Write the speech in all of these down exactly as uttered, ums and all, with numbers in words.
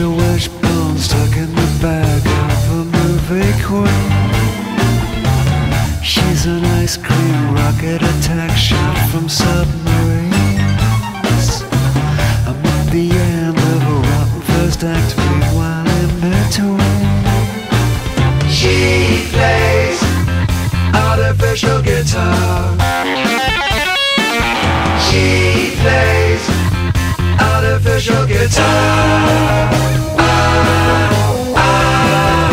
a wishbone stuck in the back of a movie queen. She's an ice cream rocket attack shot from submarines. I'm at the end of a rotten first act, meanwhile in between. She plays artificial guitar. She plays artificial guitar. Ah, ah.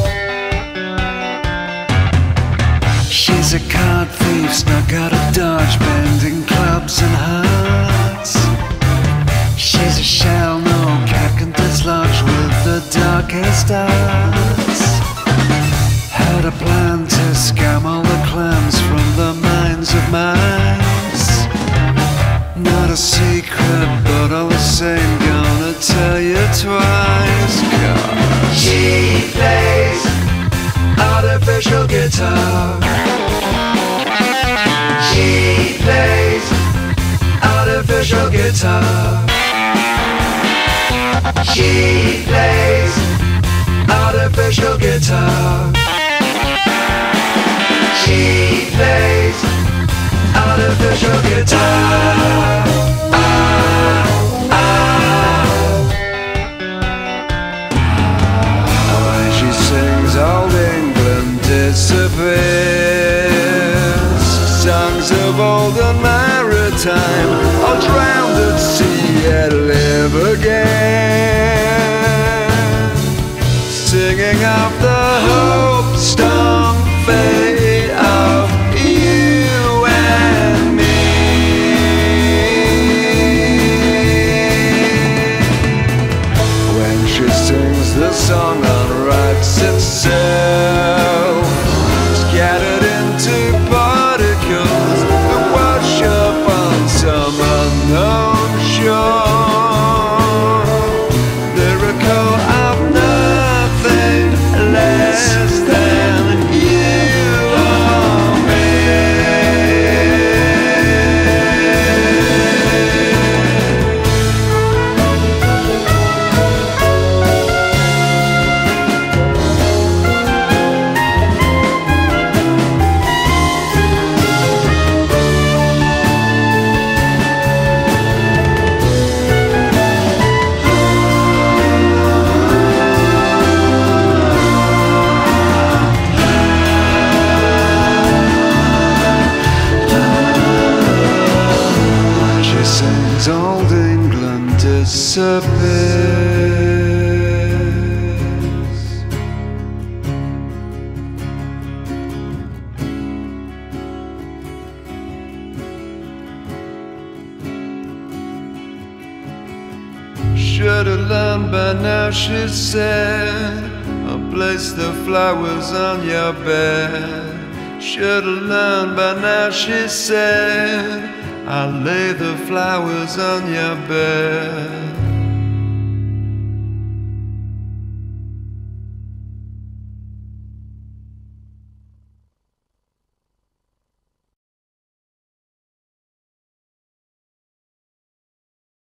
She's a card thief, snuck out of Dodge, bending clubs and hearts. She's a shell no cat can dislodge with the darkest arts. Had a plan to scam all the clams from the minds of mice. Not a secret, but all the same, gonna tell you twice. God. She plays artificial guitar. She plays artificial guitar. She plays artificial guitar. She plays artificial guitar. Ah, ah. When she sings, old England disappears. Songs of old and maritime, all drowned at sea yet live again. Singing of the hope, storm, fate of you and me. When she sings the song unwrites itself, scattered into particles that wash up on some unknown shore. Lyrical of nothing less than you or me. Old England disappears. Should have learned by now, she said, I'll place the flowers on your bed. Should have learned by now, she said, I'll lay the flowers on your bed.